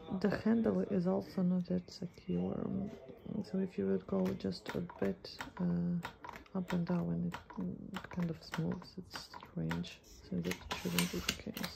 The handle is also not that secure, so if you would go just a bit up and down, it kind of smooths its range, so that shouldn't be the case.